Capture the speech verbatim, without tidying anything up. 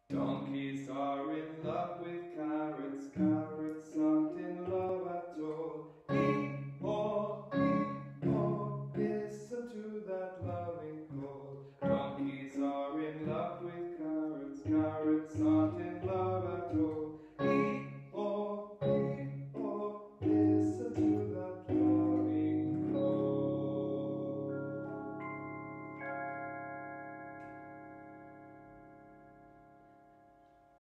Donkeys are in love with carrots, carrots aren't in love at all. Hee-haw, hee-haw, listen to that loving call. Donkeys are in love with carrots, carrots aren't in love